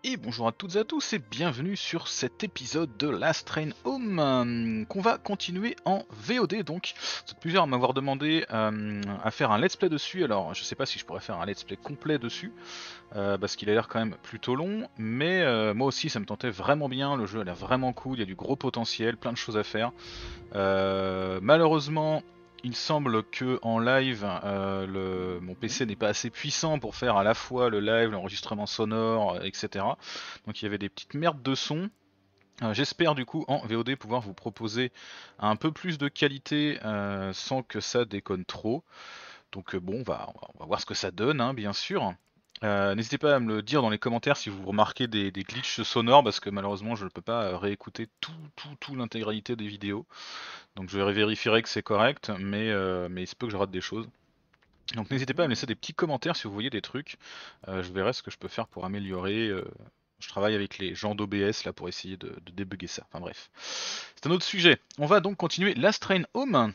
Et bonjour à toutes et à tous et bienvenue sur cet épisode de Last Train Home qu'on va continuer en VOD. Donc vous êtes plusieurs à m'avoir demandé à faire un let's play dessus. Alors je sais pas si je pourrais faire un let's play complet dessus parce qu'il a l'air quand même plutôt long, mais moi aussi ça me tentait vraiment bien. Le jeu a l'air vraiment cool, il y a du gros potentiel, plein de choses à faire. Malheureusement, il semble que en live, mon PC n'est pas assez puissant pour faire à la fois le live, l'enregistrement sonore, etc. Donc il y avait des petites merdes de son. J'espère du coup en VOD pouvoir vous proposer un peu plus de qualité sans que ça déconne trop. Donc bon, on va voir ce que ça donne, hein, bien sûr. N'hésitez pas à me le dire dans les commentaires si vous remarquez des glitches sonores, parce que malheureusement je ne peux pas réécouter tout l'intégralité des vidéos. Donc je vérifierai que c'est correct, mais il se peut que je rate des choses. Donc n'hésitez pas à me laisser des petits commentaires si vous voyez des trucs. Je verrai ce que je peux faire pour améliorer. Je travaille avec les gens d'OBS là pour essayer de débugger ça. Enfin bref. C'est un autre sujet. On va donc continuer Last Train Home.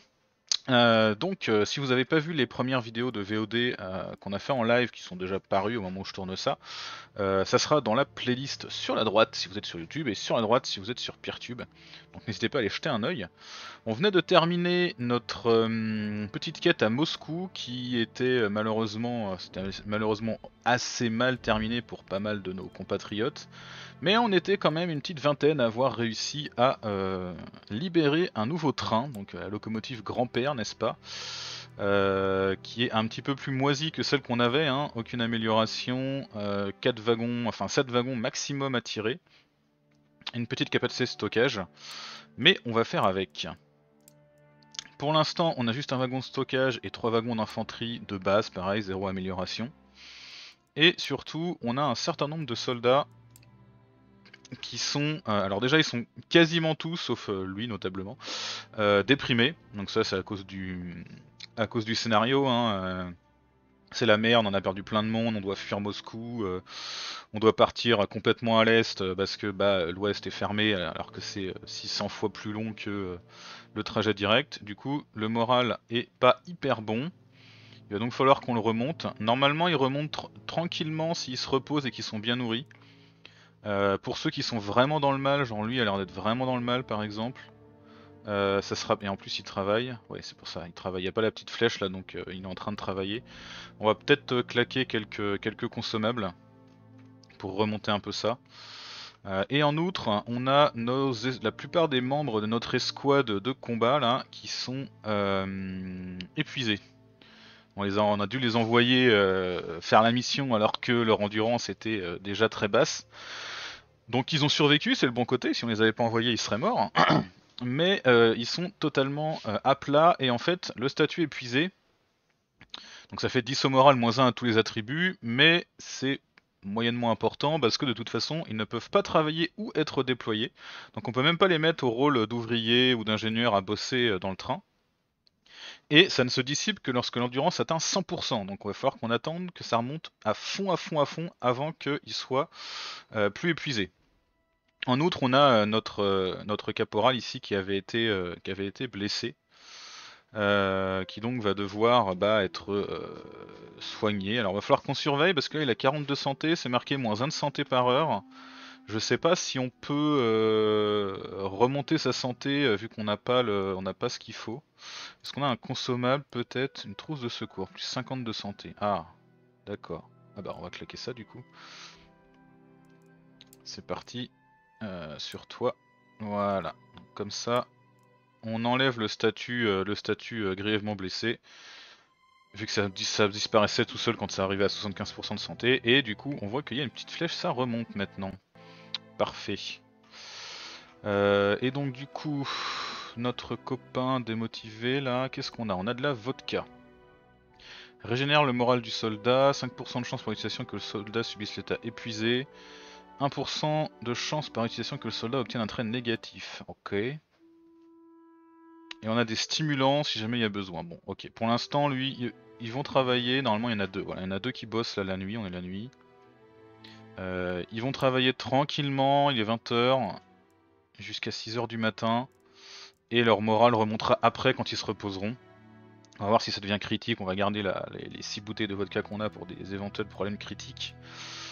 Si vous n'avez pas vu les premières vidéos de VOD qu'on a fait en live, qui sont déjà parues au moment où je tourne ça, ça sera dans la playlist sur la droite si vous êtes sur YouTube et sur la droite si vous êtes sur Peertube. Donc n'hésitez pas à aller jeter un œil. On venait de terminer notre petite quête à Moscou qui était c'était malheureusement assez mal terminée pour pas mal de nos compatriotes. Mais on était quand même une petite vingtaine à avoir réussi à libérer un nouveau train, donc la locomotive Grand-Père, n'est-ce pas, qui est un petit peu plus moisie que celle qu'on avait, hein, aucune amélioration, 4 wagons, enfin 7 wagons maximum à tirer, une petite capacité de stockage, mais on va faire avec. Pour l'instant, on a juste un wagon de stockage et 3 wagons d'infanterie de base, pareil, zéro amélioration. Et surtout, on a un certain nombre de soldats qui sont, alors déjà ils sont quasiment tous, sauf lui notablement, déprimés. Donc ça c'est à cause du scénario, hein, c'est la merde, on a perdu plein de monde, on doit fuir Moscou, on doit partir complètement à l'est parce que l'ouest est fermé alors que c'est 600 fois plus long que le trajet direct. Du coup le moral est pas hyper bon. Il va donc falloir qu'on le remonte. Normalement il remonte tranquillement s'ils se reposent et qu'ils sont bien nourris. Pour ceux qui sont vraiment dans le mal, genre lui a l'air d'être vraiment dans le mal par exemple, ça sera. Et en plus il travaille, ouais c'est pour ça, il travaille, il n'y a pas la petite flèche là donc il est en train de travailler. On va peut-être claquer quelques consommables pour remonter un peu ça. Et en outre, on a la plupart des membres de notre escouade de combat là qui sont épuisés. On a dû les envoyer faire la mission alors que leur endurance était déjà très basse. Donc ils ont survécu, c'est le bon côté, si on les avait pas envoyés ils seraient morts. Mais ils sont totalement à plat et en fait le statut épuisé, donc ça fait 10 au moral moins 1 à tous les attributs, mais c'est moyennement important parce que de toute façon ils ne peuvent pas travailler ou être déployés. Donc on peut même pas les mettre au rôle d'ouvrier ou d'ingénieur à bosser dans le train. Et ça ne se dissipe que lorsque l'endurance atteint 100%. Donc il va falloir qu'on attende que ça remonte à fond, à fond, à fond avant qu'ils soient plus épuisés. En outre, on a notre caporal ici qui avait été blessé, qui donc va devoir être soigné. Alors il va falloir qu'on surveille parce que là il a 42 santé, c'est marqué moins 1 de santé par heure. Je sais pas si on peut remonter sa santé vu qu'on n'a pas on n'a pas ce qu'il faut. Est-ce qu'on a un consommable peut-être? Une trousse de secours, plus 50 de santé. Ah, d'accord. Ah bah on va claquer ça du coup. C'est parti. Sur toi. Voilà. Donc, comme ça, on enlève le statut grièvement blessé. Vu que ça disparaissait tout seul quand ça arrivait à 75% de santé. Et du coup, on voit qu'il y a une petite flèche, ça remonte maintenant. Parfait. Et donc du coup, notre copain démotivé là, qu'est-ce qu'on a? On a de la vodka. Régénère le moral du soldat, 5% de chance par utilisation que le soldat subisse l'état épuisé. 1% de chance par utilisation que le soldat obtienne un trait négatif. Ok. Et on a des stimulants si jamais il y a besoin. Bon, ok. Pour l'instant, lui, ils vont travailler. Normalement, il y en a deux. Voilà, il y en a deux qui bossent là la nuit. On est la nuit. Ils vont travailler tranquillement. Il est 20h jusqu'à 6h du matin. Et leur morale remontera après quand ils se reposeront. On va voir si ça devient critique. On va garder les 6 bouteilles de vodka qu'on a pour des éventuels problèmes critiques.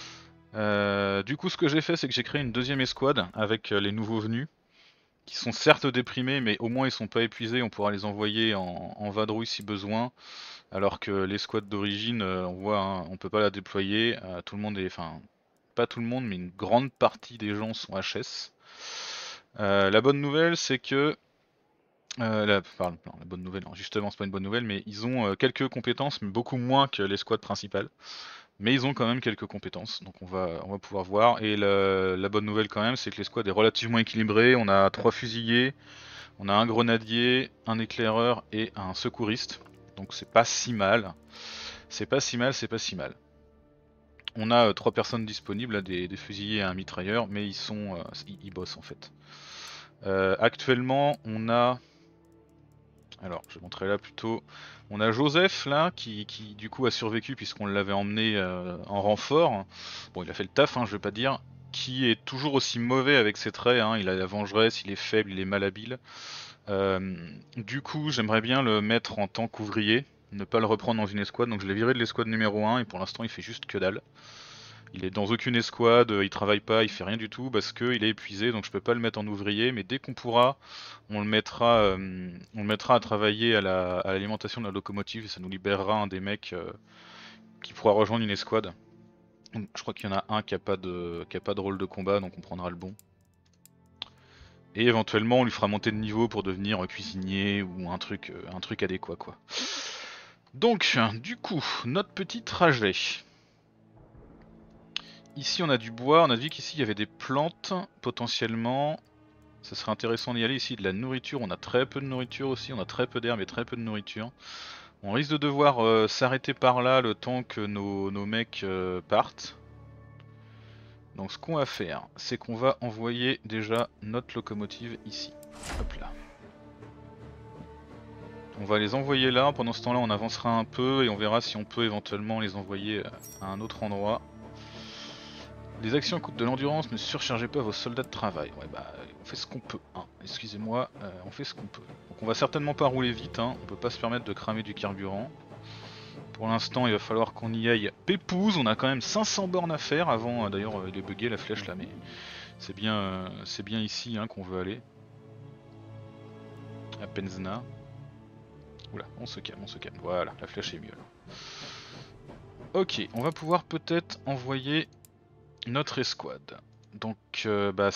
Du coup, ce que j'ai fait, c'est que j'ai créé une deuxième escouade avec les nouveaux venus, qui sont certes déprimés, mais au moins ils sont pas épuisés, on pourra les envoyer en vadrouille si besoin. Alors que l'escouade d'origine, on voit, hein, on peut pas la déployer. Tout le monde est, enfin, pas tout le monde, mais une grande partie des gens sont HS. La bonne nouvelle, c'est que pardon, non, la bonne nouvelle, non, justement, c'est pas une bonne nouvelle, mais ils ont quelques compétences, mais beaucoup moins que l'escouade principale. Mais ils ont quand même quelques compétences, donc on va pouvoir voir. Et la bonne nouvelle quand même, c'est que l'escouade est relativement équilibrée. On a 3 fusiliers, on a un grenadier, un éclaireur et un secouriste. Donc c'est pas si mal. C'est pas si mal, c'est pas si mal. On a 3 personnes disponibles, là, des fusiliers et un mitrailleur, mais ils bossent en fait. Actuellement, on a... Alors, je vais montrer là plutôt. On a Joseph là, qui du coup a survécu puisqu'on l'avait emmené en renfort. Bon, il a fait le taf, hein, je vais pas dire. Qui est toujours aussi mauvais avec ses traits, hein. Il a la vengeresse, il est faible, il est malhabile. Du coup, j'aimerais bien le mettre en tant qu'ouvrier, ne pas le reprendre dans une escouade. Donc je l'ai viré de l'escouade numéro 1 et pour l'instant il fait juste que dalle. Il est dans aucune escouade, il travaille pas, il fait rien du tout parce qu'il est épuisé, donc je peux pas le mettre en ouvrier, mais dès qu'on pourra, on le mettra à travailler à l'alimentation de la locomotive et ça nous libérera un des mecs qui pourra rejoindre une escouade. Je crois qu'il y en a un qui a pas de rôle de combat, donc on prendra le bon. Et éventuellement on lui fera monter de niveau pour devenir cuisinier ou un truc adéquat quoi. Donc, du coup, notre petit trajet. Ici on a du bois, on a dit qu'ici il y avait des plantes potentiellement. Ça serait intéressant d'y aller. Ici de la nourriture, on a très peu de nourriture aussi, on a très peu d'herbe et très peu de nourriture. On risque de devoir s'arrêter par là le temps que nos mecs partent. Donc ce qu'on va faire, c'est qu'on va envoyer déjà notre locomotive ici. Hop là. On va les envoyer là, pendant ce temps-là on avancera un peu et on verra si on peut éventuellement les envoyer à un autre endroit. Les actions coûtent de l'endurance, ne surchargez pas vos soldats de travail. Ouais bah on fait ce qu'on peut, hein. Excusez-moi, on fait ce qu'on peut. Donc on va certainement pas rouler vite, hein. On peut pas se permettre de cramer du carburant. Pour l'instant il va falloir qu'on y aille pépouze, on a quand même 500 bornes à faire avant, d'ailleurs il est bugué la flèche là, mais c'est bien ici hein, qu'on veut aller. À Penzna. Oula, on se calme, voilà, la flèche est mieux là. Ok, on va pouvoir peut-être envoyer notre escouade. Donc bah...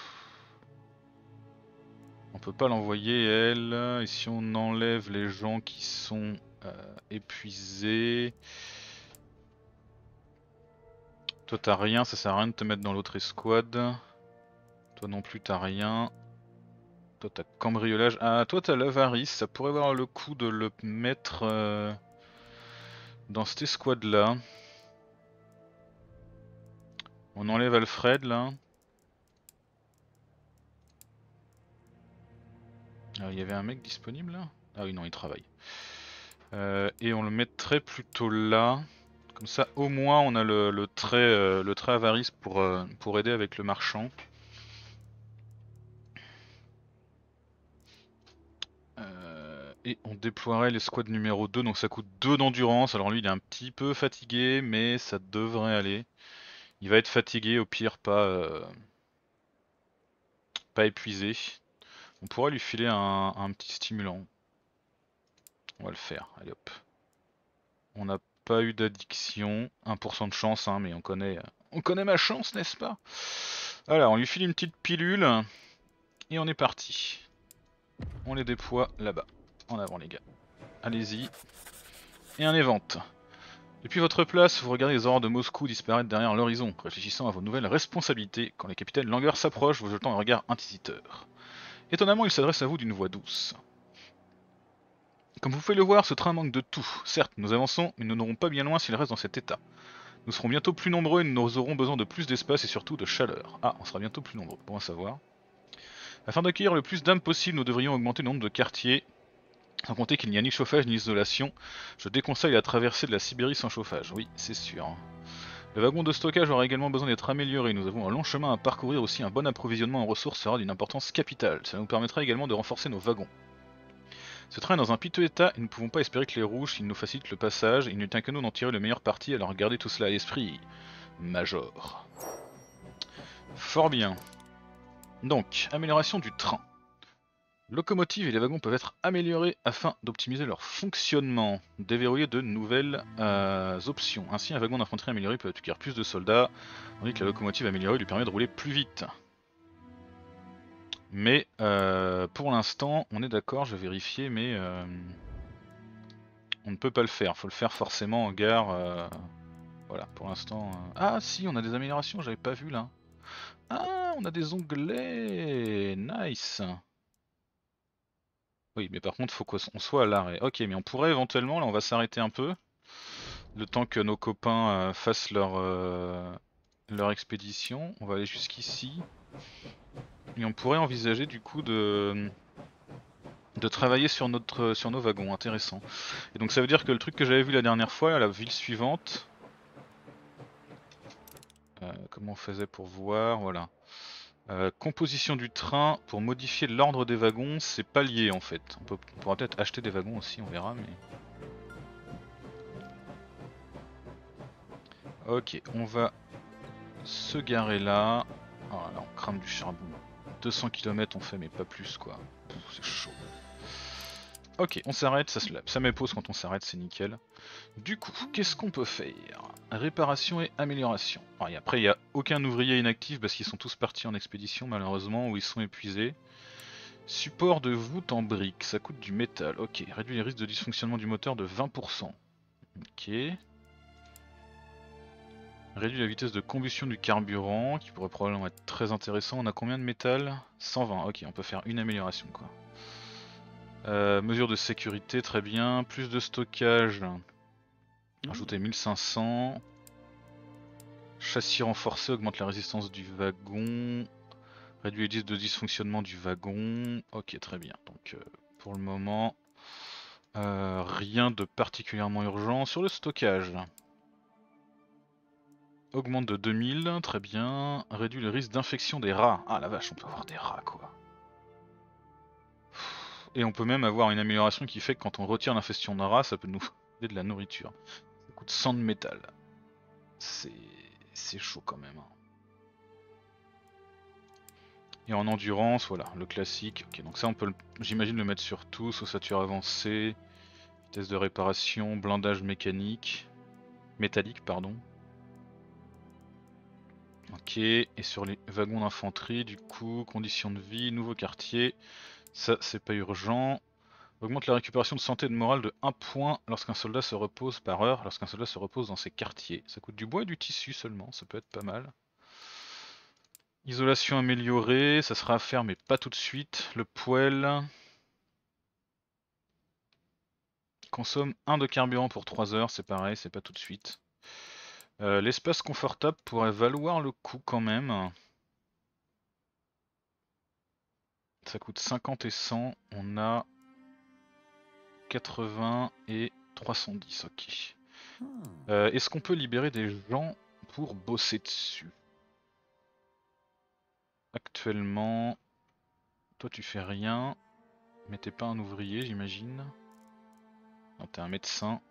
On peut pas l'envoyer elle, et si on enlève les gens qui sont épuisés... Toi t'as rien, ça sert à rien de te mettre dans l'autre escouade. Toi non plus t'as rien. Toi t'as cambriolage. Ah toi t'as l'avarice, ça pourrait avoir le coup de le mettre dans cette escouade là. On enlève Alfred là. Ah, il y avait un mec disponible là? Ah oui non il travaille. Et on le mettrait plutôt là. Comme ça au moins on a le trait avarice pour aider avec le marchand. Et on déploierait l'escouade numéro 2, donc ça coûte 2 d'endurance. Alors lui il est un petit peu fatigué mais ça devrait aller. Il va être fatigué, au pire pas épuisé. On pourrait lui filer un petit stimulant. On va le faire, allez hop. On n'a pas eu d'addiction, 1% de chance hein, mais on connaît ma chance n'est-ce pas? Alors on lui file une petite pilule et on est parti. On les déploie là-bas. En avant les gars. Allez-y. Et un évente. Depuis votre place, vous regardez les aurores de Moscou disparaître derrière l'horizon, réfléchissant à vos nouvelles responsabilités. Quand le capitaine Langer s'approche, vous jetant un regard inquisiteur. Étonnamment, il s'adresse à vous d'une voix douce. Comme vous pouvez le voir, ce train manque de tout. Certes, nous avançons, mais nous n'aurons pas bien loin s'il reste dans cet état. Nous serons bientôt plus nombreux et nous aurons besoin de plus d'espace et surtout de chaleur. Ah, on sera bientôt plus nombreux, bon à savoir. Afin d'accueillir le plus d'âmes possible, nous devrions augmenter le nombre de quartiers. Sans compter qu'il n'y a ni chauffage ni isolation, je déconseille la traversée de la Sibérie sans chauffage, oui, c'est sûr. Le wagon de stockage aura également besoin d'être amélioré, nous avons un long chemin à parcourir, aussi un bon approvisionnement en ressources sera d'une importance capitale, cela nous permettra également de renforcer nos wagons. Ce train est dans un piteux état et nous ne pouvons pas espérer que les rouges, s'ils nous facilitent le passage, il ne tient qu'à nous d'en tirer le meilleur parti, alors gardez tout cela à l'esprit. major. Fort bien. Donc, amélioration du train. Locomotives et les wagons peuvent être améliorés afin d'optimiser leur fonctionnement. Déverrouiller de nouvelles options. Ainsi, un wagon d'infanterie amélioré peut accueillir plus de soldats, tandis que la locomotive améliorée lui permet de rouler plus vite. Mais pour l'instant, on est d'accord, je vais vérifier, mais on ne peut pas le faire. Faut le faire forcément en gare. Voilà, pour l'instant. Ah si, on a des améliorations, j'avais pas vu là. Ah, on a des onglets. Nice. Oui, mais par contre, faut qu'on soit à l'arrêt. Ok, mais on pourrait éventuellement, là, on va s'arrêter un peu, le temps que nos copains fassent leur expédition. On va aller jusqu'ici. Et on pourrait envisager du coup de travailler sur sur nos wagons, intéressant. Et donc ça veut dire que le truc que j'avais vu la dernière fois, là, la ville suivante, comment on faisait pour voir, voilà. Composition du train, pour modifier l'ordre des wagons, c'est pas lié en fait. On pourra peut-être acheter des wagons aussi, on verra, mais... Ok, on va se garer là. Oh là, on crame du charbon. 200 km on fait, mais pas plus quoi. C'est chaud. Ok, on s'arrête, ça m'épose quand on s'arrête, c'est nickel. Du coup, qu'est-ce qu'on peut faire? Réparation et amélioration. Après, il n'y a aucun ouvrier inactif parce qu'ils sont tous partis en expédition malheureusement, ou ils sont épuisés. Support de voûte en briques, ça coûte du métal. Ok, réduit les risques de dysfonctionnement du moteur de 20%. Ok. Réduit la vitesse de combustion du carburant, qui pourrait probablement être très intéressant. On a combien de métal? 120, ok, on peut faire une amélioration quoi. Mesure de sécurité, très bien. Plus de stockage, ajouter 1500. Châssis renforcé augmente la résistance du wagon. Réduit les risques de dysfonctionnement du wagon. Ok, très bien. Donc pour le moment, rien de particulièrement urgent. Sur le stockage, augmente de 2000, très bien. Réduit le risque d'infection des rats. Ah la vache, on peut avoir des rats quoi. Et on peut même avoir une amélioration qui fait que quand on retire l'infestation d'un rat, ça peut nous donner de la nourriture. Ça coûte 100 de métal. C'est chaud quand même, hein. Et en endurance, voilà, le classique. Ok, donc ça on peut, j'imagine, le mettre sur tous, ossature avancée, vitesse de réparation, blindage métallique, pardon. Ok, et sur les wagons d'infanterie, du coup, conditions de vie, nouveau quartier, ça c'est pas urgent. Augmente la récupération de santé et de morale de 1 point lorsqu'un soldat se repose par heure, lorsqu'un soldat se repose dans ses quartiers. Ça coûte du bois et du tissu seulement, ça peut être pas mal. Isolation améliorée, ça sera à faire mais pas tout de suite. Le poêle consomme 1 de carburant pour 3 heures, c'est pareil, c'est pas tout de suite. L'espace confortable pourrait valoir le coup quand même. Ça coûte 50 et 100, on a 80 et 310, ok. Est-ce qu'on peut libérer des gens pour bosser dessus? Actuellement, toi tu fais rien, mais t'es pas un ouvrier j'imagine. Non, t'es un médecin.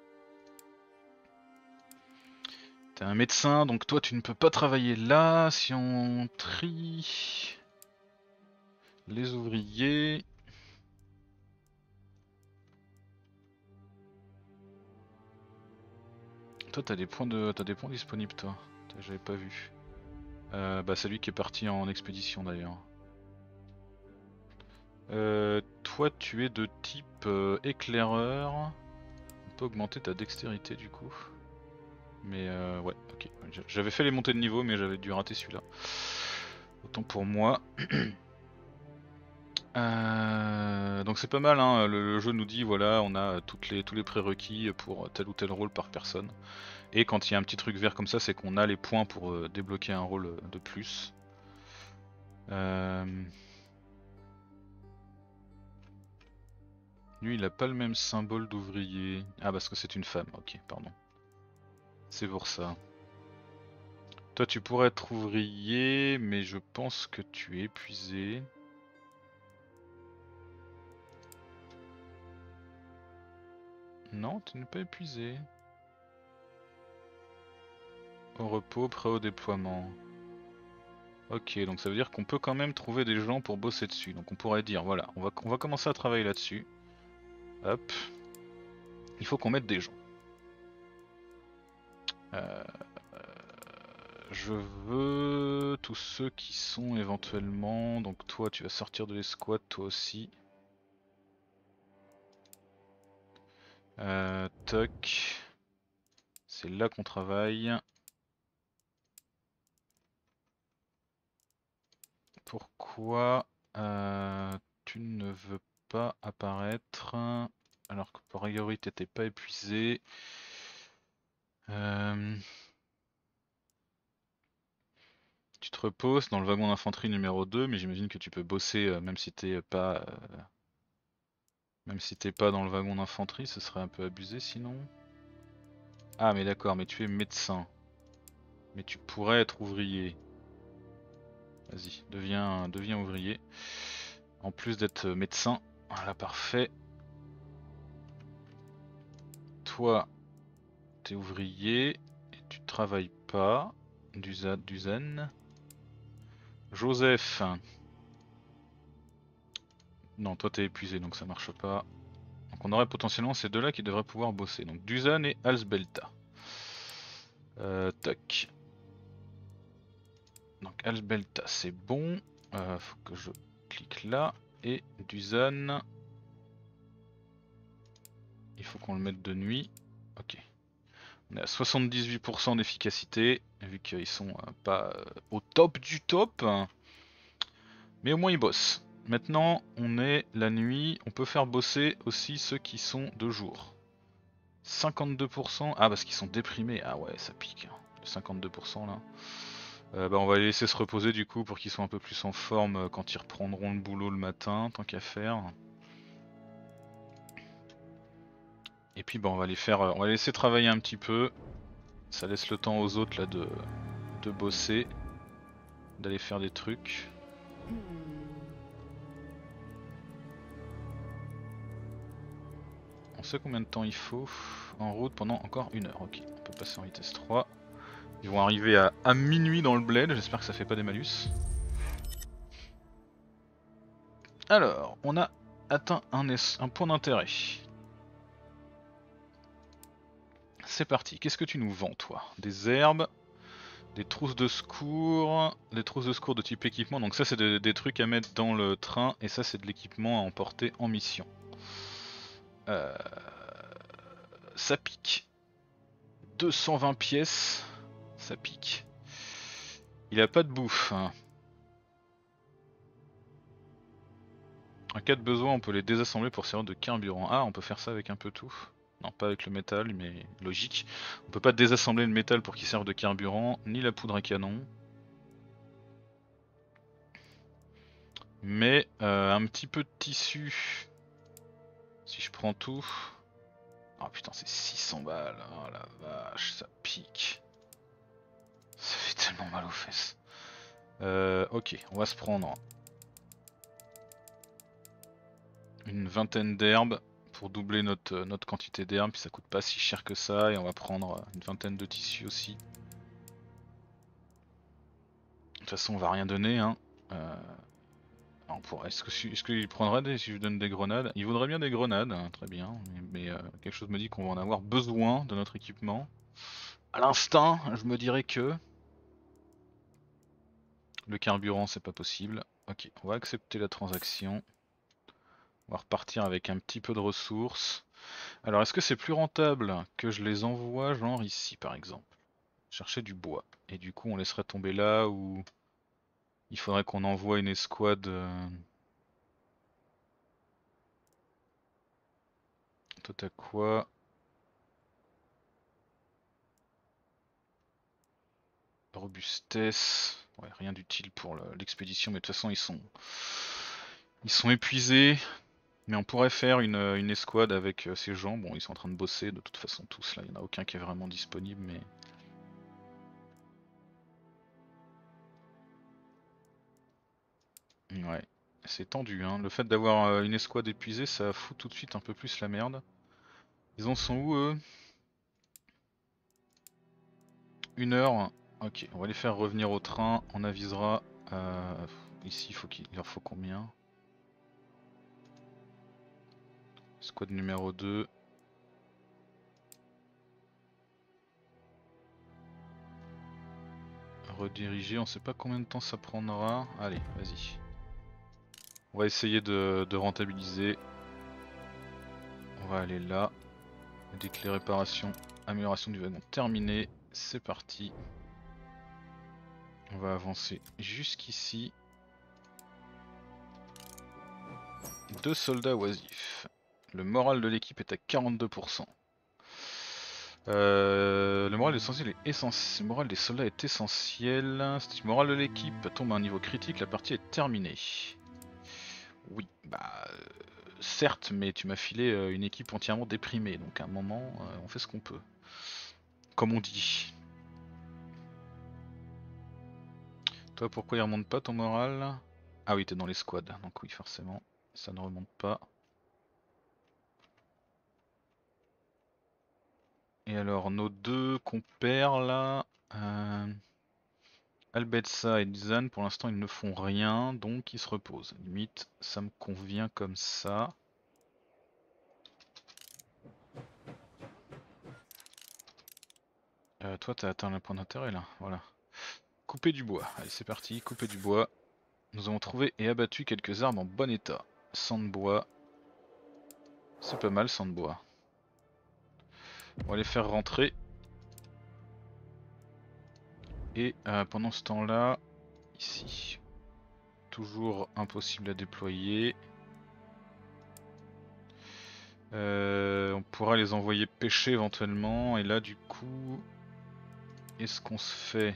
T'es un médecin, donc toi tu ne peux pas travailler là. Si on trie les ouvriers... Toi t'as des points disponibles toi. J'avais pas vu. Bah c'est lui qui est parti en expédition d'ailleurs. Toi tu es de type éclaireur. On peut augmenter ta dextérité du coup. Mais ouais, ok. J'avais fait les montées de niveau mais j'avais dû rater celui-là. Autant pour moi. Donc c'est pas mal, hein. Le jeu nous dit voilà, on a tous les prérequis pour tel ou tel rôle par personne. Et quand il y a un petit truc vert comme ça, c'est qu'on a les points pour débloquer un rôle de plus. Lui, il a pas le même symbole d'ouvrier. Ah, parce que c'est une femme, ok, pardon. C'est pour ça. Toi, tu pourrais être ouvrier, mais je pense que tu es épuisé. Non, tu n'es pas épuisé. Au repos, prêt au déploiement. Ok, donc ça veut dire qu'on peut quand même trouver des gens pour bosser dessus. Donc on pourrait dire, voilà, on va commencer à travailler là-dessus. Hop. Il faut qu'on mette des gens. Je veux tous ceux qui sont éventuellement... Donc toi tu vas sortir de l'escouade, toi aussi. Toc. C'est là qu'on travaille. Pourquoi tu ne veux pas apparaître alors que par priori t'étais pas épuisé? Tu te reposes dans le wagon d'infanterie numéro 2, mais j'imagine que tu peux bosser même si t'es pas dans le wagon d'infanterie, ce serait un peu abusé sinon. Ah mais d'accord, mais tu es médecin. Mais tu pourrais être ouvrier. Vas-y, deviens ouvrier. En plus d'être médecin. Voilà, parfait. Toi, t'es ouvrier et tu travailles pas. Duzen. Joseph. Non, toi t'es épuisé donc ça marche pas. Donc on aurait potentiellement ces deux-là qui devraient pouvoir bosser. Donc Dusan et Alsbelta. Tac. Donc Alsbelta c'est bon. Faut que je clique là. Et Dusan. Il faut qu'on le mette de nuit. Ok. On est à 78% d'efficacité. Vu qu'ils sont pas au top du top. Mais au moins ils bossent. Maintenant on est la nuit. On peut faire bosser aussi ceux qui sont de jour. 52%. Ah parce qu'ils sont déprimés. Ah ouais ça pique. Hein. Le 52% là. Bah on va les laisser se reposer du coup pour qu'ils soient un peu plus en forme quand ils reprendront le boulot le matin, tant qu'à faire. Et puis bah on va les faire, on va les laisser travailler un petit peu. Ça laisse le temps aux autres là de bosser, d'aller faire des trucs. On sait combien de temps il faut en route pendant encore 1 heure. Ok, on peut passer en vitesse 3. Ils vont arriver à minuit dans le bled, j'espère que ça fait pas des malus. Alors, on a atteint un point d'intérêt. C'est parti, qu'est-ce que tu nous vends toi? Des herbes, des trousses de secours, des trousses de secours de type équipement, donc ça c'est des trucs à mettre dans le train et ça c'est de l'équipement à emporter en mission. Ça pique. 220 pièces, ça pique. Il a pas de bouffe. Hein. En cas de besoin, on peut les désassembler pour servir de carburant. Ah, on peut faire ça avec un peu tout. Non, pas avec le métal, mais logique. On peut pas désassembler le métal pour qu'il serve de carburant, ni la poudre à canon. Mais un petit peu de tissu. Si je prends tout. Oh putain, c'est 600 balles. Oh la vache, ça pique. Ça fait tellement mal aux fesses. Ok, on va se prendre une vingtaine d'herbes pour doubler notre quantité d'herbes, puis ça coûte pas si cher que ça, et on va prendre une vingtaine de tissus aussi. De toute façon on va rien donner hein. Est-ce qu'il prendrait si je donne des grenades? Il voudrait bien des grenades, hein, très bien, mais quelque chose me dit qu'on va en avoir besoin de notre équipement. À l'instinct, je me dirais que le carburant c'est pas possible. Ok, on va accepter la transaction. On va repartir avec un petit peu de ressources. Alors est-ce que c'est plus rentable que je les envoie genre ici par exemple? Chercher du bois. Et du coup on laisserait tomber là où il faudrait qu'on envoie une escouade. Toi t'as quoi? Robustesse. Ouais, rien d'utile pour l'expédition, mais de toute façon ils sont épuisés. Mais on pourrait faire une escouade avec ces gens. Bon, ils sont en train de bosser de toute façon tous là. Il n'y en a aucun qui est vraiment disponible, mais. Ouais, c'est tendu, hein. Le fait d'avoir une escouade épuisée, ça fout tout de suite un peu plus la merde. Ils en sont où eux? 1 heure. Ok, on va les faire revenir au train, on avisera. Ici, il leur faut combien? Squad numéro 2. Rediriger, on sait pas combien de temps ça prendra. Allez, vas-y. On va essayer de rentabiliser. On va aller là. Dès que les réparations, amélioration du wagon terminées, c'est parti. On va avancer jusqu'ici. 2 soldats oisifs. Le moral de l'équipe est à 42%. Le moral le moral des soldats est essentiel. Si le moral de l'équipe tombe à un niveau critique, la partie est terminée. Oui, bah certes, mais tu m'as filé une équipe entièrement déprimée, donc à un moment, on fait ce qu'on peut. Comme on dit. Toi, pourquoi il remonte pas ton moral? Ah oui, t'es dans les squads, donc oui, forcément, ça ne remonte pas. Et alors, nos deux compères là, Albetsa et Dzan, pour l'instant, ils ne font rien, donc ils se reposent. Limite, ça me convient comme ça. Toi, t'as atteint le point d'intérêt là, voilà. Couper du bois, allez c'est parti, couper du bois. Nous avons trouvé et abattu quelques arbres en bon état. 100 de bois. C'est pas mal 100 de bois. On va les faire rentrer. Et pendant ce temps là, ici, toujours impossible à déployer. On pourra les envoyer pêcher éventuellement. Et là du coup, est-ce qu'on se fait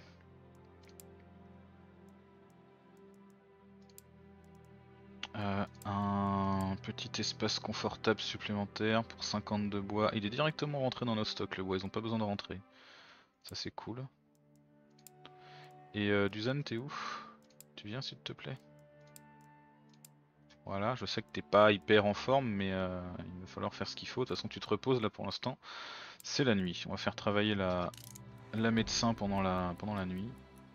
un petit espace confortable supplémentaire pour 50 de bois? Il est directement rentré dans nos stocks le bois, ils ont pas besoin de rentrer. Ça c'est cool. Et Dusan, t'es où? Tu viens s'il te plaît? Voilà, je sais que t'es pas hyper en forme, mais il va falloir faire ce qu'il faut. De toute façon, tu te reposes là pour l'instant. C'est la nuit. On va faire travailler la médecin pendant la nuit.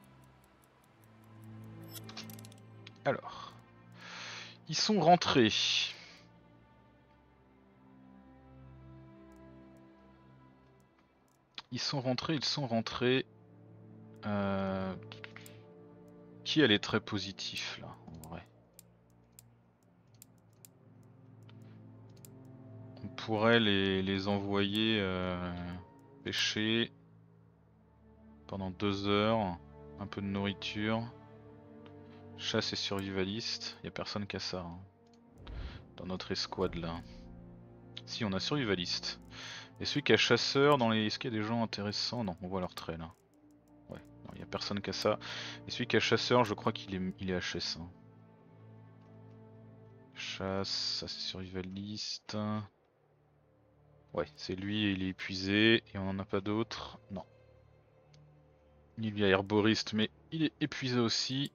Alors, ils sont rentrés. Ils sont rentrés. Qui elle est très positif là, en vrai. On pourrait les envoyer pêcher pendant 2 heures. Un peu de nourriture. Chasse et survivaliste. Y a personne qui a ça hein, dans notre escouade là. Si, on a survivaliste. Et celui qui a chasseur dans les. Est-ce qu'il y a des gens intéressants? Non, on voit leur trait là. Ouais, non, y a personne qui a ça. Et celui qui a chasseur, je crois qu'il est HS. Hein. Chasse, ça c'est survivaliste. Ouais, c'est lui et il est épuisé. Et on en a pas d'autres. Non. Il y a herboriste, mais il est épuisé aussi.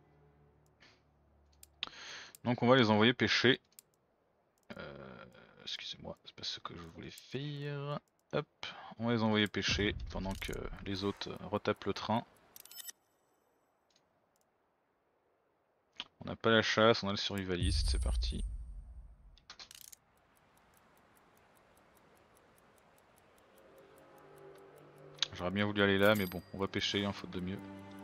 Donc on va les envoyer pêcher. Excusez-moi, c'est pas ce que je voulais faire. Hop, on va les envoyer pêcher pendant que les autres retapent le train. On n'a pas la chasse, on a le survivaliste, c'est parti. J'aurais bien voulu aller là, mais bon, on va pêcher, hein, faute de mieux.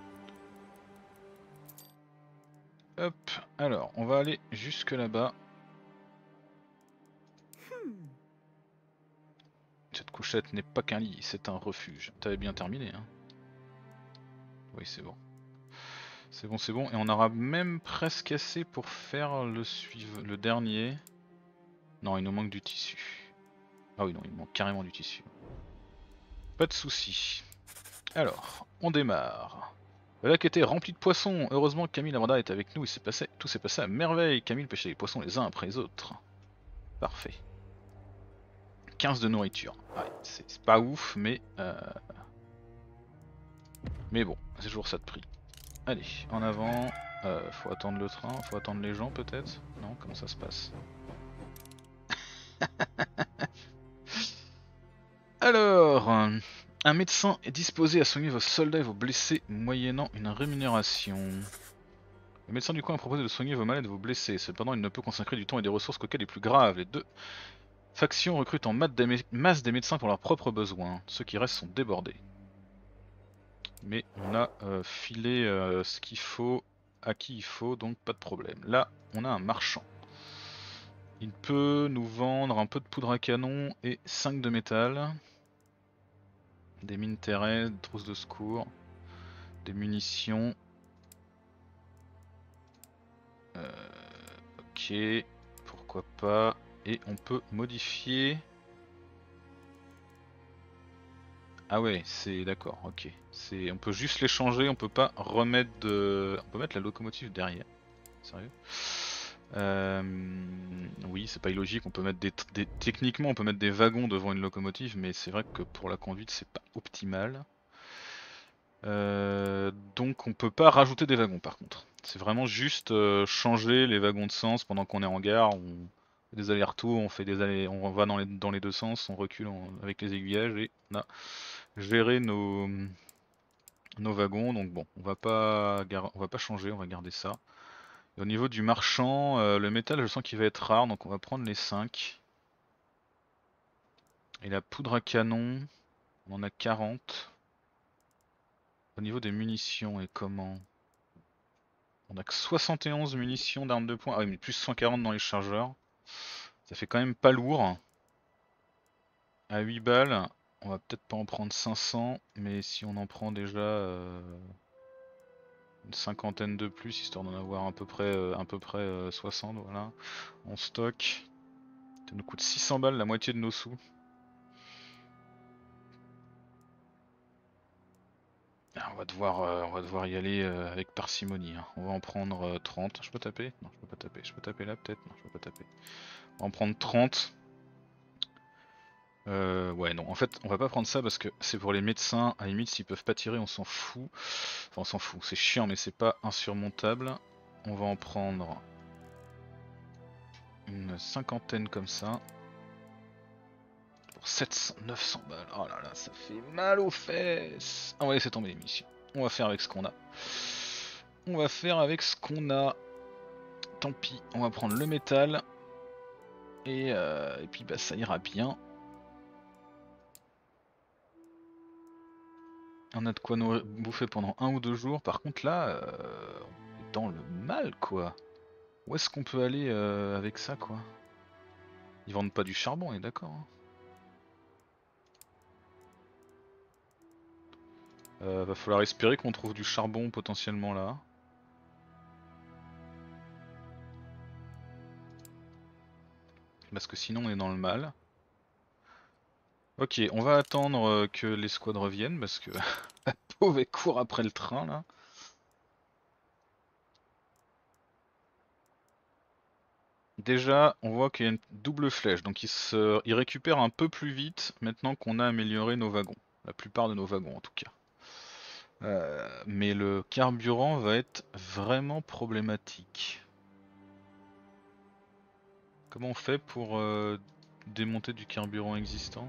Hop, alors, on va aller jusque là-bas. Cette couchette n'est pas qu'un lit, c'est un refuge. T'avais bien terminé, hein? Oui, c'est bon. C'est bon, c'est bon. Et on aura même presque assez pour faire le dernier. Non, il nous manque du tissu. Ah oui, non, il nous manque carrément du tissu. Pas de soucis. Alors, on démarre. Le lac était rempli de poissons. Heureusement que Camille Lavanda est avec nous. Tout s'est passé à merveille. Camille pêchait les poissons les uns après les autres. Parfait. 15 de nourriture. Ouais, c'est pas ouf, mais bon, c'est toujours ça de prix. Allez, en avant. Faut attendre le train, faut attendre les gens peut-être. Non, comment ça se passe? Alors, Un médecin est disposé à soigner vos soldats et vos blessés moyennant une rémunération. Le médecin du coin a proposé de soigner vos malades et vos blessés. Cependant, il ne peut consacrer du temps et des ressources qu'aux cas les plus graves. Les deux factions recrutent en masse des médecins pour leurs propres besoins. Ceux qui restent sont débordés. Mais on a filé ce qu'il faut à qui il faut, donc pas de problème. Là, on a un marchand. Il peut nous vendre un peu de poudre à canon et 5 de métal. Des mines terrestres, des trousses de secours, des munitions. Ok, pourquoi pas. Et on peut modifier. Ah ouais, c'est d'accord, ok. On peut juste les changer, on peut pas remettre de. On peut mettre la locomotive derrière. Sérieux? Oui, c'est pas illogique, on peut mettre techniquement on peut mettre des wagons devant une locomotive, mais c'est vrai que pour la conduite c'est pas optimal. Donc on peut pas rajouter des wagons par contre. C'est vraiment juste changer les wagons de sens pendant qu'on est en gare, on fait des allers-retours, on fait on va dans les deux sens, on recule avec les aiguillages et on a géré nos wagons. Donc bon, on va pas changer, on va garder ça. Et au niveau du marchand, le métal je sens qu'il va être rare, donc on va prendre les 5. Et la poudre à canon, on en a 40. Au niveau des munitions et comment? On a que 71 munitions d'armes de poing. Ah oui, mais plus 140 dans les chargeurs. Ça fait quand même pas lourd. À 8 balles, on va peut-être pas en prendre 500, mais si on en prend déjà une cinquantaine de plus, histoire d'en avoir à peu près 60, voilà. On stock. Ça nous coûte 600 balles, la moitié de nos sous. Ah, on va devoir y aller avec parcimonie, hein. On va en prendre 30. Je peux taper? Non, je peux pas taper. Je peux taper là peut-être? Non, je peux pas taper. On va en prendre 30. Ouais, non, en fait, on va pas prendre ça parce que c'est pour les médecins. À la limite, s'ils peuvent pas tirer, on s'en fout. Enfin, on s'en fout, c'est chiant, mais c'est pas insurmontable. On va en prendre une cinquantaine comme ça. Pour 700, 900 balles. Oh là là, ça fait mal aux fesses. Ah, on va laisser tomber les missions. On va faire avec ce qu'on a. On va faire avec ce qu'on a. Tant pis, on va prendre le métal. Et puis bah ça ira bien. On a de quoi nous bouffer pendant 1 ou 2 jours. Par contre là, on est dans le mal quoi. Où est-ce qu'on peut aller avec ça quoi? Ils vendent pas du charbon, on est d'accord, hein. Va falloir espérer qu'on trouve du charbon potentiellement là. Parce que sinon on est dans le mal. Ok, on va attendre que les squads reviennent parce que la pauvre elle court après le train là. Déjà, on voit qu'il y a une double flèche, donc il récupère un peu plus vite maintenant qu'on a amélioré nos wagons. La plupart de nos wagons en tout cas. Mais le carburant va être vraiment problématique. Comment on fait pour démonter du carburant existant?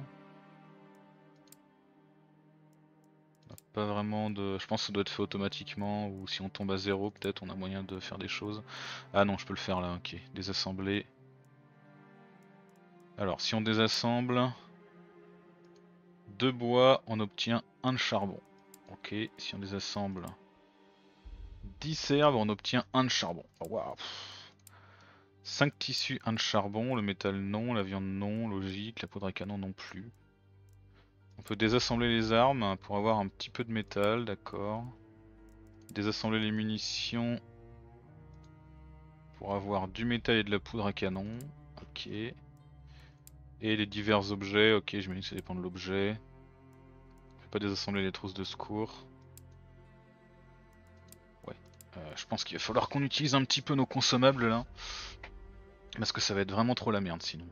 On n'a pas vraiment de... Je pense que ça doit être fait automatiquement, ou si on tombe à 0 peut-être on a moyen de faire des choses. Ah non, je peux le faire là, ok. Désassembler. Alors, si on désassemble 2 bois, on obtient 1 de charbon. Ok, si on désassemble 10 herbes, on obtient 1 de charbon. Oh, waouh. 5 tissus, 1 de charbon, le métal non, la viande non, logique, la poudre à canon non plus. On peut désassembler les armes pour avoir un petit peu de métal, d'accord. Désassembler les munitions pour avoir du métal et de la poudre à canon, ok. Et les divers objets, ok, je me dis que ça dépend de l'objet. On peut pas désassembler les trousses de secours. Ouais, je pense qu'il va falloir qu'on utilise un petit peu nos consommables là. Parce que ça va être vraiment trop la merde sinon.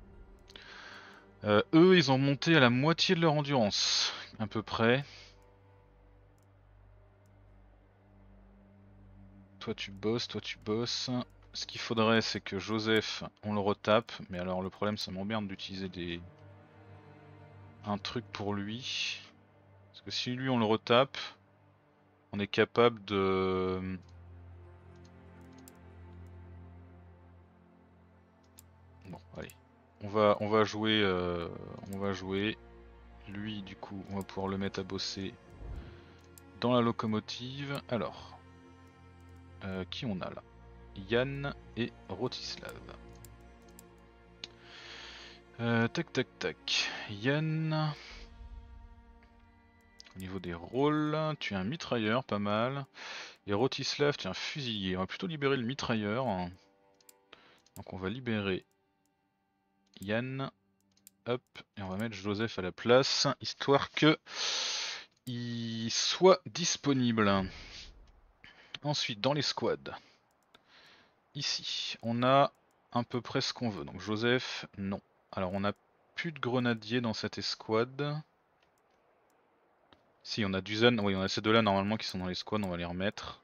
Eux, ils ont monté à la moitié de leur endurance, à peu près. Toi tu bosses, toi tu bosses. Ce qu'il faudrait, c'est que Joseph, on le retape. Mais alors le problème, ça m'emmerde d'utiliser un truc pour lui. Parce que si lui on le retape, on est capable de... Bon, allez. On va jouer... Lui, du coup, on va pouvoir le mettre à bosser dans la locomotive. Alors, qui on a là? Yann et Rotislav. Tac tac tac. Yann. Au niveau des rôles, tu es un mitrailleur, pas mal. Et Rotislav, tu es un fusilier. On va plutôt libérer le mitrailleur. Donc on va libérer Yann. Hop, et on va mettre Joseph à la place, histoire que il soit disponible. Ensuite, dans les squads, ici, on a à peu près ce qu'on veut. Donc Joseph, non. Alors on a plus de grenadiers dans cette escouade. Si, on a Dusan, oui, on a ces deux-là normalement qui sont dans les squads, on va les remettre.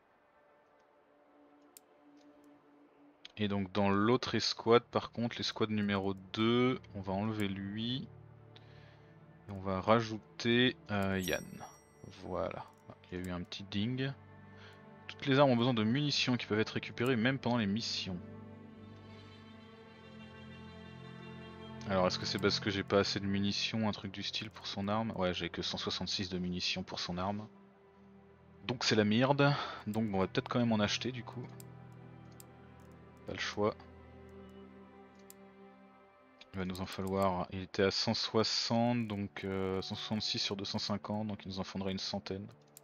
Et donc dans l'autre escouade, par contre, l'escouade numéro 2, on va enlever lui. Et on va rajouter Yann. Voilà, il y a eu un petit ding. Toutes les armes ont besoin de munitions qui peuvent être récupérées même pendant les missions. Alors est-ce que c'est parce que j'ai pas assez de munitions, un truc du style pour son arme? Ouais, j'ai que 166 de munitions pour son arme. Donc c'est la merde. Donc bon, on va peut-être quand même en acheter du coup. Pas le choix. Il va nous en falloir, il était à 160, donc 166 sur 250, donc il nous en faudrait une centaine.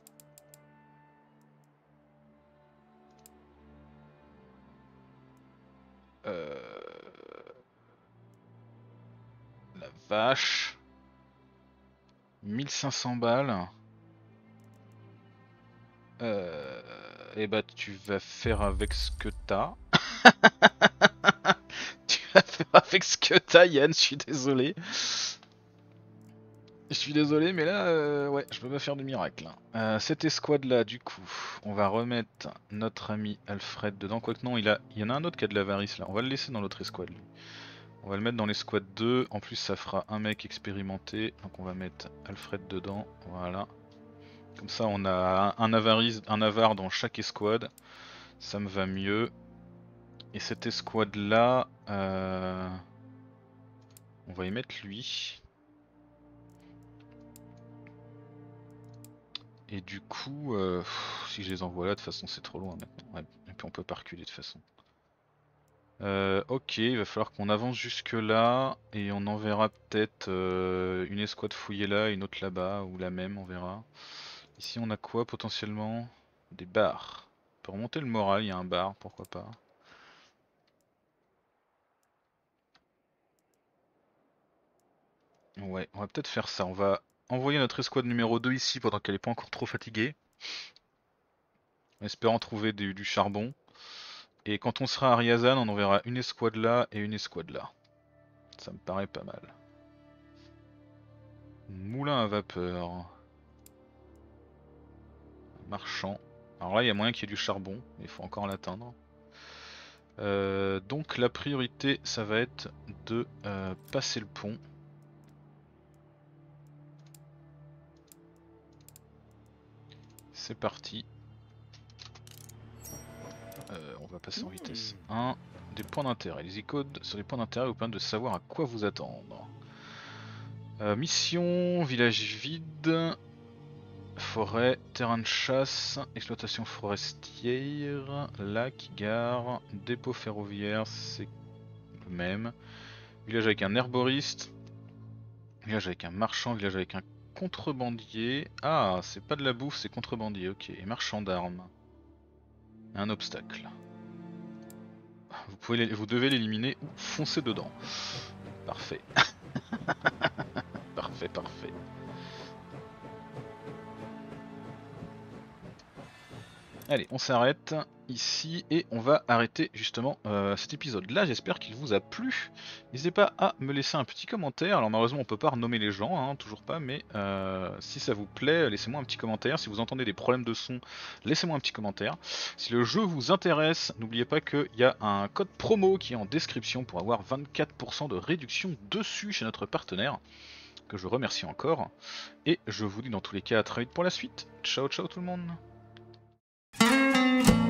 La vache. 1500 balles. Et bah tu vas faire avec ce que t'as. Tu vas faire avec ce que t'as, Yann, je suis désolé. Je suis désolé, mais là, ouais, je peux pas faire de miracle. Cette escouade là, du coup, on va remettre notre ami Alfred dedans. Quoique non, il y en a un autre qui a de l'avarice là. On va le laisser dans l'autre escouade lui. On va le mettre dans l'escouade 2. En plus, ça fera un mec expérimenté. Donc on va mettre Alfred dedans. Voilà. Comme ça, on a un avare dans chaque escouade. Ça me va mieux. Et cette escouade là, on va y mettre lui. Et du coup, si je les envoie là, de toute façon c'est trop loin maintenant. Ouais, et puis on peut pas reculer de toute façon. Ok, il va falloir qu'on avance jusque là et on enverra peut-être une escouade fouillée là, une autre là-bas ou la même, on verra. Ici on a quoi potentiellement? Des bars. Pour remonter le moral, il y a un bar, pourquoi pas. Ouais, on va peut-être faire ça. On va envoyer notre escouade numéro 2 ici pendant qu'elle est pas encore trop fatiguée. En espérant trouver du charbon. Et quand on sera à Ryazan, on enverra une escouade là et une escouade là. Ça me paraît pas mal. Moulin à vapeur. Marchand. Alors là, il y a moyen qu'il y ait du charbon, mais il faut encore l'atteindre. Donc la priorité, ça va être de passer le pont. C'est parti. On va passer en vitesse 1. Des points d'intérêt. Les icônes sur les points d'intérêt vous permettent de savoir à quoi vous attendre. Mission, village vide, forêt, terrain de chasse, exploitation forestière, lac, gare, dépôt ferroviaire, c'est le même. Village avec un herboriste, village avec un marchand, village avec un contrebandier. Ah, c'est pas de la bouffe, c'est contrebandier, ok. Et marchand d'armes. Un obstacle. Vous devez l'éliminer ou foncer dedans. Parfait. Parfait, parfait. Allez, on s'arrête ici et on va arrêter justement cet épisode là. J'espère qu'il vous a plu. N'hésitez pas à me laisser un petit commentaire. Alors malheureusement on peut pas renommer les gens, hein, toujours pas, mais si ça vous plaît, laissez-moi un petit commentaire. Si vous entendez des problèmes de son, laissez-moi un petit commentaire. Si le jeu vous intéresse, n'oubliez pas qu'il y a un code promo qui est en description pour avoir 24% de réduction dessus chez notre partenaire. que je remercie encore. Et je vous dis dans tous les cas à très vite pour la suite. Ciao ciao tout le monde.